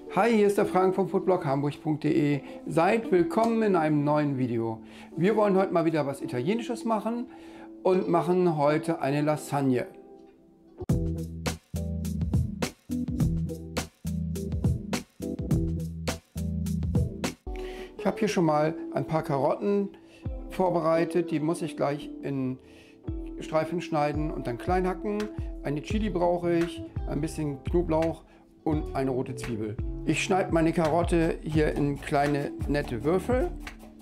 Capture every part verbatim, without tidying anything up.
Hi, hier ist der Frank vom foodblog hamburg punkt de. Seid willkommen in einem neuen Video. Wir wollen heute mal wieder was Italienisches machen und machen heute eine Lasagne. Ich habe hier schon mal ein paar Karotten vorbereitet. Die muss ich gleich in Streifen schneiden und dann klein hacken. Eine Chili brauche ich, ein bisschen Knoblauch und eine rote Zwiebel. Ich schneide meine Karotte hier in kleine nette Würfel,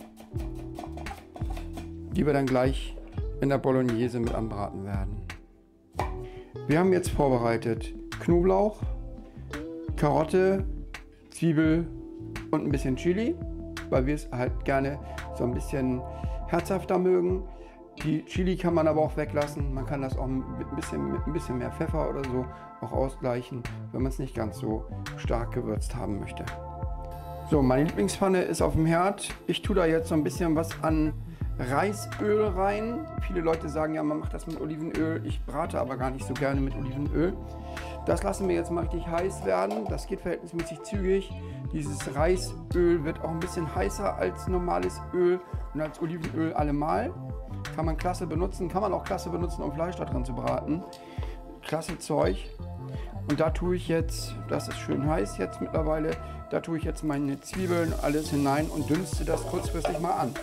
die wir dann gleich in der Bolognese mit anbraten werden. Wir haben jetzt vorbereitet Knoblauch, Karotte, Zwiebel und ein bisschen Chili, weil wir es halt gerne so ein bisschen herzhafter mögen. Die Chili kann man aber auch weglassen. Man kann das auch mit ein bisschen, mit ein bisschen mehr Pfeffer oder so auch ausgleichen, wenn man es nicht ganz so stark gewürzt haben möchte. So, meine Lieblingspfanne ist auf dem Herd. Ich tue da jetzt so ein bisschen was an Reisöl rein. Viele Leute sagen ja, man macht das mit Olivenöl. Ich brate aber gar nicht so gerne mit Olivenöl. Das lassen wir jetzt mal richtig heiß werden. Das geht verhältnismäßig zügig. Dieses Reisöl wird auch ein bisschen heißer als normales Öl und als Olivenöl allemal. Kann man klasse benutzen, kann man auch klasse benutzen, um Fleisch da drin zu braten. Klasse Zeug. Und da tue ich jetzt, das ist schön heiß jetzt mittlerweile, da tue ich jetzt meine Zwiebeln alles hinein und dünste das kurzfristig mal an.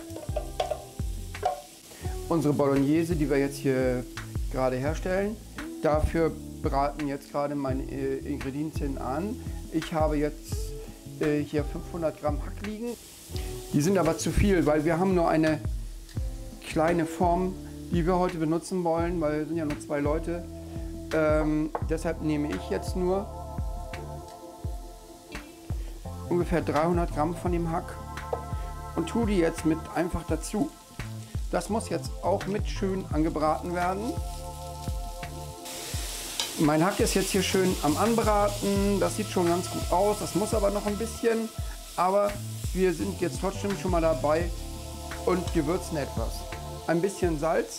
Unsere Bolognese, die wir jetzt hier gerade herstellen, dafür braten jetzt gerade meine äh, Ingredienzien an. Ich habe jetzt äh, hier fünfhundert Gramm Hack liegen. Die sind aber zu viel, weil wir haben nur eine kleine Form, die wir heute benutzen wollen, weil wir sind ja nur zwei Leute. Ähm, deshalb nehme ich jetzt nur ungefähr dreihundert Gramm von dem Hack und tue die jetzt mit einfach dazu. Das muss jetzt auch mit schön angebraten werden. Mein Hack ist jetzt hier schön am Anbraten. Das sieht schon ganz gut aus. Das muss aber noch ein bisschen. Aber wir sind jetzt trotzdem schon mal dabei und gewürzen etwas. Ein bisschen Salz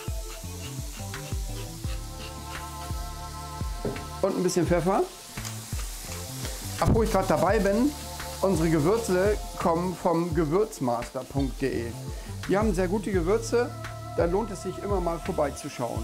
und ein bisschen Pfeffer. Ach, wo ich gerade dabei bin, unsere Gewürze kommen vom gewürzmaster punkt de. Die haben sehr gute Gewürze, da lohnt es sich immer mal vorbeizuschauen.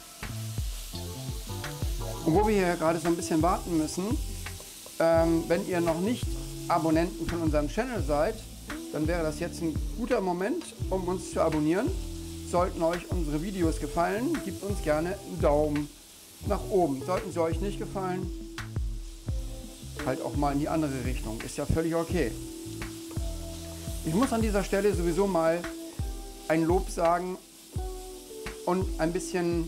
Und wo wir hier gerade so ein bisschen warten müssen, ähm, wenn ihr noch nicht Abonnenten von unserem Channel seid, dann wäre das jetzt ein guter Moment, um uns zu abonnieren. Sollten euch unsere Videos gefallen, gebt uns gerne einen Daumen nach oben. Sollten sie euch nicht gefallen, halt auch mal in die andere Richtung. Ist ja völlig okay. Ich muss an dieser Stelle sowieso mal ein Lob sagen und ein bisschen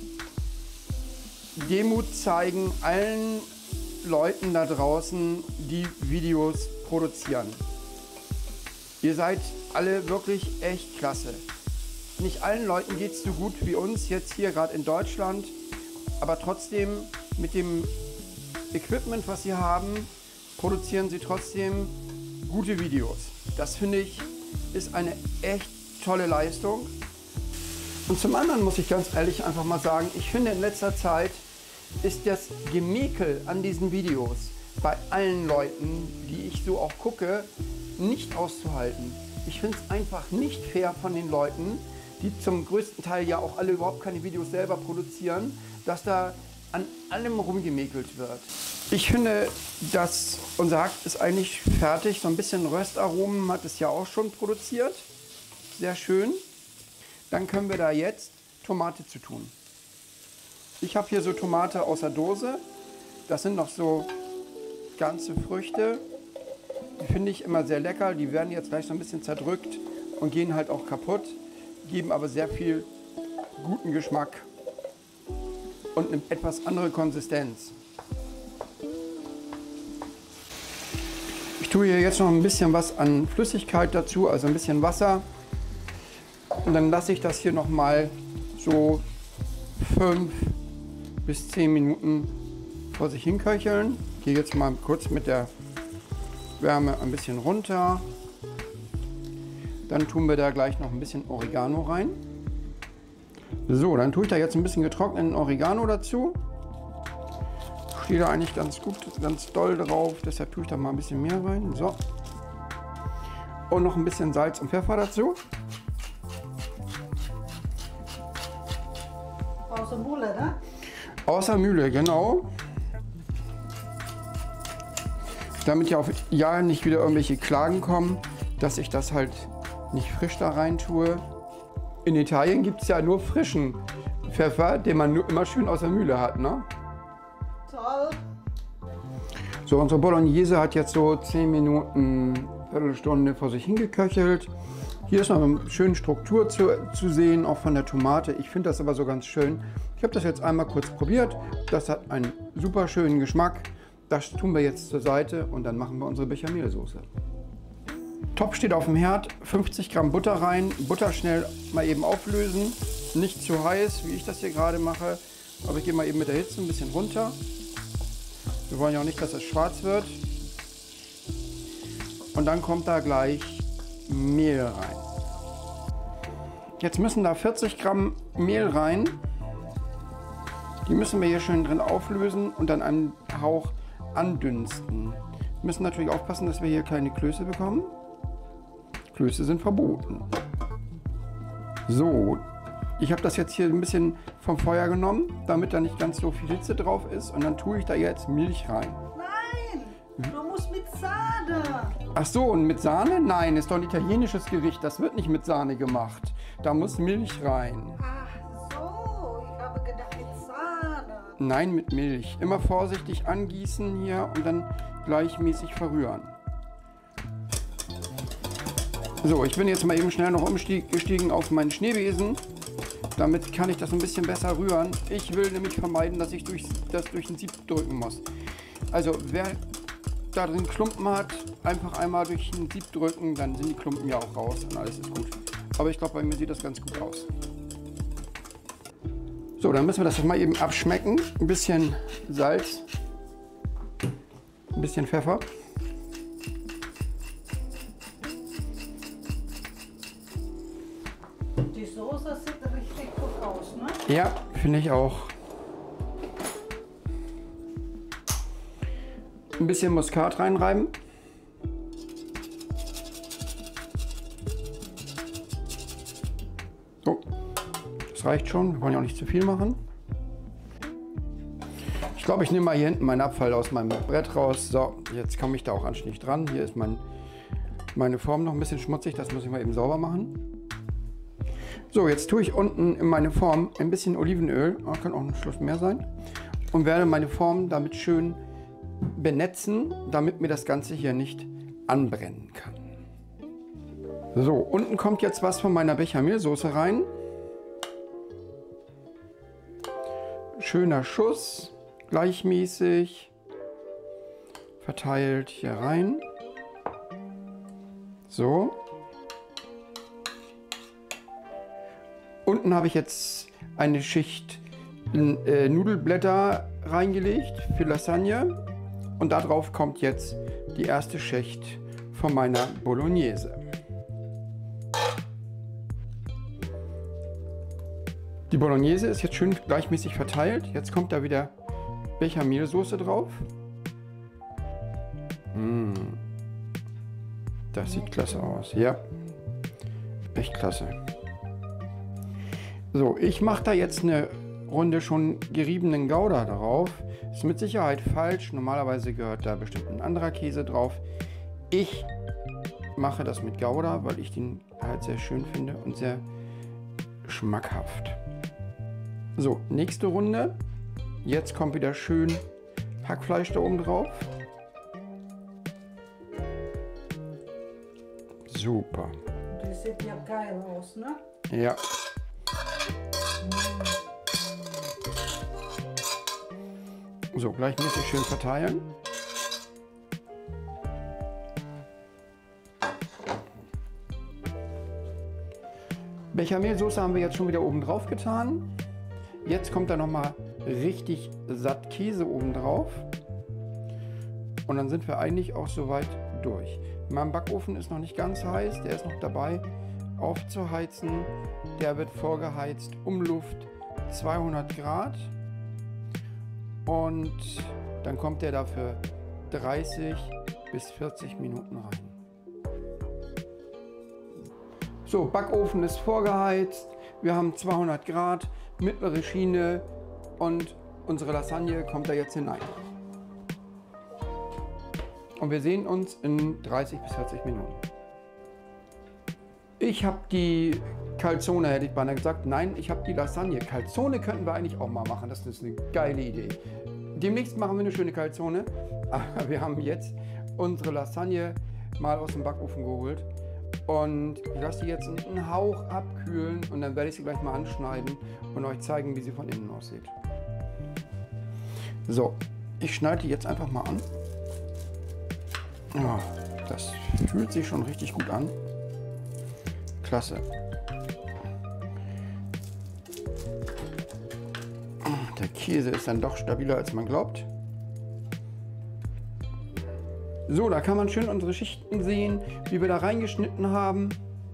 Demut zeigen allen Leuten da draußen, die Videos produzieren. Ihr seid alle wirklich echt klasse. Nicht allen Leuten geht es so gut wie uns jetzt hier gerade in Deutschland, aber trotzdem mit dem Equipment, was sie haben, produzieren sie trotzdem gute Videos. Das finde ich ist eine echt tolle Leistung. Und zum anderen muss ich ganz ehrlich einfach mal sagen, ich finde in letzter Zeit ist das Gemäkel an diesen Videos bei allen Leuten, die ich so auch gucke, nicht auszuhalten. Ich finde es einfach nicht fair von den Leuten, die zum größten Teil ja auch alle überhaupt keine Videos selber produzieren, dass da an allem rumgemäkelt wird. Ich finde, dass unser Hack ist eigentlich fertig. So ein bisschen Röstaromen hat es ja auch schon produziert. Sehr schön. Dann können wir da jetzt Tomate zu tun. Ich habe hier so Tomate aus der Dose. Das sind noch so ganze Früchte. Die finde ich immer sehr lecker. Die werden jetzt gleich so ein bisschen zerdrückt und gehen halt auch kaputt. Geben aber sehr viel guten Geschmack und eine etwas andere Konsistenz. Ich tue hier jetzt noch ein bisschen was an Flüssigkeit dazu, also ein bisschen Wasser. Und dann lasse ich das hier noch mal so fünf bis zehn Minuten vor sich hin köcheln. Ich gehe jetzt mal kurz mit der Wärme ein bisschen runter. Dann tun wir da gleich noch ein bisschen Oregano rein. So, dann tue ich da jetzt ein bisschen getrockneten Oregano dazu. stehe da eigentlich ganz gut, ganz doll drauf. Deshalb tue ich da mal ein bisschen mehr rein. So. Und noch ein bisschen Salz und Pfeffer dazu. Außer Mühle, ne? Außer Mühle, genau. Damit ja auf ja nicht wieder irgendwelche Klagen kommen, dass ich das halt nicht frisch da rein tue. In Italien gibt es ja nur frischen Pfeffer, den man nur immer schön aus der Mühle hat, ne? Toll. So, unsere Bolognese hat jetzt so zehn Minuten, Viertelstunde vor sich hingeköchelt. Hier ist noch eine schöne Struktur zu, zu sehen, auch von der Tomate. Ich finde das aber so ganz schön. Ich habe das jetzt einmal kurz probiert. Das hat einen super schönen Geschmack. Das tun wir jetzt zur Seite und dann machen wir unsere Bechamelsoße. Topf steht auf dem Herd, fünfzig Gramm Butter rein. Butter schnell mal eben auflösen. Nicht zu heiß, wie ich das hier gerade mache. Aber ich gehe mal eben mit der Hitze ein bisschen runter. Wir wollen ja auch nicht, dass es schwarz wird. Und dann kommt da gleich Mehl rein. Jetzt müssen da vierzig Gramm Mehl rein. Die müssen wir hier schön drin auflösen und dann einen Hauch andünsten. Wir müssen natürlich aufpassen, dass wir hier keine Klöße bekommen. Klöße sind verboten. So, ich habe das jetzt hier ein bisschen vom Feuer genommen, damit da nicht ganz so viel Hitze drauf ist. Und dann tue ich da jetzt Milch rein. Nein, du musst mit Sahne. Ach so, und mit Sahne? Nein, ist doch ein italienisches Gericht. Das wird nicht mit Sahne gemacht. Da muss Milch rein. Ach so, ich habe gedacht mit Sahne. Nein, mit Milch. Immer vorsichtig angießen hier und dann gleichmäßig verrühren. So, ich bin jetzt mal eben schnell noch umgestiegen auf meinen Schneebesen. Damit kann ich das ein bisschen besser rühren. Ich will nämlich vermeiden, dass ich durch, das durch den Sieb drücken muss. Also wer da drin Klumpen hat, einfach einmal durch den Sieb drücken, dann sind die Klumpen ja auch raus und alles ist gut. Aber ich glaube, bei mir sieht das ganz gut aus. So, dann müssen wir das mal eben abschmecken. Ein bisschen Salz, ein bisschen Pfeffer. Die Soße sieht richtig gut aus, ne? Ja, finde ich auch. Ein bisschen Muskat reinreiben. So, das reicht schon. Wir wollen ja auch nicht zu viel machen. Ich glaube, ich nehme mal hier hinten meinen Abfall aus meinem Brett raus. So, jetzt komme ich da auch anständig dran. Hier ist mein, meine Form noch ein bisschen schmutzig. Das muss ich mal eben sauber machen. So, jetzt tue ich unten in meine Form ein bisschen Olivenöl. Oh, kann auch ein Schluss mehr sein. Und werde meine Form damit schön benetzen, damit mir das Ganze hier nicht anbrennen kann. So, unten kommt jetzt was von meiner Bechamelsoße rein. Schöner Schuss, gleichmäßig verteilt hier rein. So. Unten habe ich jetzt eine Schicht äh, Nudelblätter reingelegt für Lasagne. Und darauf kommt jetzt die erste Schicht von meiner Bolognese. Die Bolognese ist jetzt schön gleichmäßig verteilt. Jetzt kommt da wieder Bechamelsoße drauf. Mmh. Das sieht klasse aus. Ja, echt klasse. So, ich mache da jetzt eine Runde schon geriebenen Gouda drauf. Ist mit Sicherheit falsch. Normalerweise gehört da bestimmt ein anderer Käse drauf. Ich mache das mit Gouda, weil ich den halt sehr schön finde und sehr schmackhaft. So, nächste Runde. Jetzt kommt wieder schön Hackfleisch da oben drauf. Super. Das sieht ja geil aus, ne? Ja. So, gleichmäßig schön verteilen. Bechamelsoße haben wir jetzt schon wieder oben drauf getan. Jetzt kommt da noch mal richtig satt Käse oben drauf. Und dann sind wir eigentlich auch soweit durch. Mein Backofen ist noch nicht ganz heiß, der ist noch dabei aufzuheizen. Der wird vorgeheizt um Luft zweihundert Grad. Und dann kommt der dafür dreißig bis vierzig Minuten rein. So, Backofen ist vorgeheizt. Wir haben zweihundert Grad, mittlere Schiene und unsere Lasagne kommt da jetzt hinein. Und wir sehen uns in dreißig bis vierzig Minuten. Ich habe die Calzone, hätte ich beinahe gesagt. Nein, ich habe die Lasagne. Calzone könnten wir eigentlich auch mal machen. Das ist eine geile Idee. Demnächst machen wir eine schöne Calzone. Aber wir haben jetzt unsere Lasagne mal aus dem Backofen geholt. Und ich lasse die jetzt einen Hauch abkühlen. Und dann werde ich sie gleich mal anschneiden und euch zeigen, wie sie von innen aussieht. So, ich schneide die jetzt einfach mal an. Ja, das fühlt sich schon richtig gut an. Klasse. Der Käse ist dann doch stabiler, als man glaubt. So, da kann man schön unsere Schichten sehen, wie wir da reingeschnitten haben.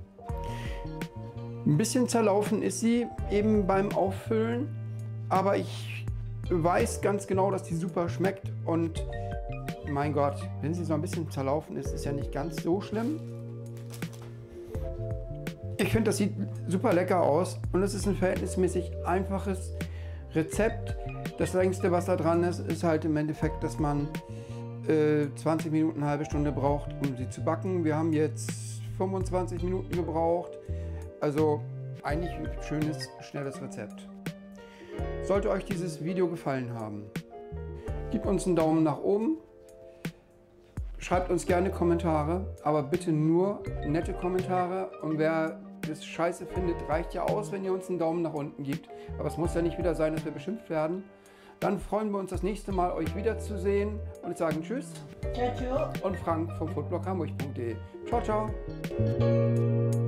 Ein bisschen zerlaufen ist sie eben beim Auffüllen, aber ich weiß ganz genau, dass die super schmeckt und mein Gott, wenn sie so ein bisschen zerlaufen ist, ist ja nicht ganz so schlimm. Ich finde, das sieht super lecker aus und es ist ein verhältnismäßig einfaches Rezept. Das längste, was da dran ist, ist halt im Endeffekt, dass man äh, zwanzig Minuten, eine halbe Stunde braucht, um sie zu backen. Wir haben jetzt fünfundzwanzig Minuten gebraucht. Also eigentlich ein schönes, schnelles Rezept. Sollte euch dieses Video gefallen haben, gebt uns einen Daumen nach oben. Schreibt uns gerne Kommentare, aber bitte nur nette Kommentare. Und wer das scheiße findet, reicht ja aus, wenn ihr uns einen Daumen nach unten gibt. Aber es muss ja nicht wieder sein, dass wir beschimpft werden. Dann freuen wir uns das nächste Mal, euch wiederzusehen und sagen Tschüss. Ciao, ciao. Und Frank vom foodblog hamburg punkt de. Ciao, ciao.